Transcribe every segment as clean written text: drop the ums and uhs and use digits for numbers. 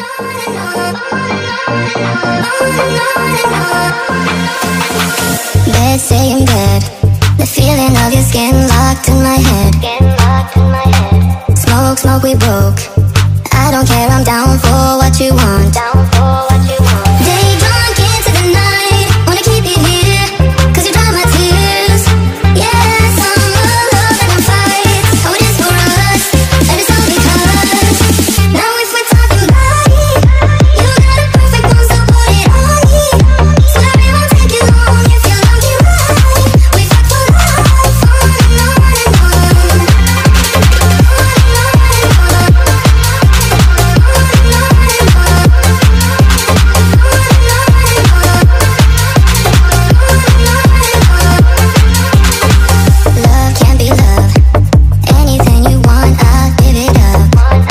Bed, stay in bed. The feeling of your skin locked in my head. Smoke, smoke, we broke. I don't care, I'm down for what you want. Day drunk into the night. Wanna keep you here, cause you dry my tears. Yeah, summer love and fights. Oh, it is for us, and it's all because. Now if we're talking body, you got a perfect one, so put it on me. Swear it won't take you long if you're lucky right. We fuck for life, on and on and on. Love can't be love. Anything you want, I'll give it up.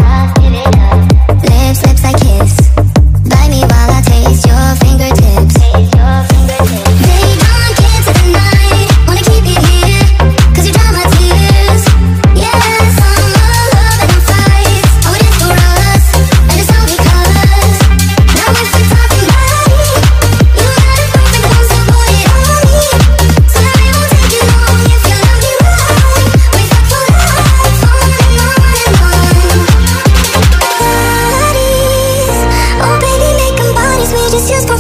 Lips, lips I kiss. Bite me while I taste your fingertips. Day drunk into the night. Wanna keep you here, cause you dry my tears. Yeah, summer love and fights. Oh, it is for us, and it's all because. Now if we're talking body, you got a perfect one, so put it on me. Swear it won't take you long if you're lucky right. We fuck for life, on and on and on. Bodies, oh baby, make 'em bodies we just use for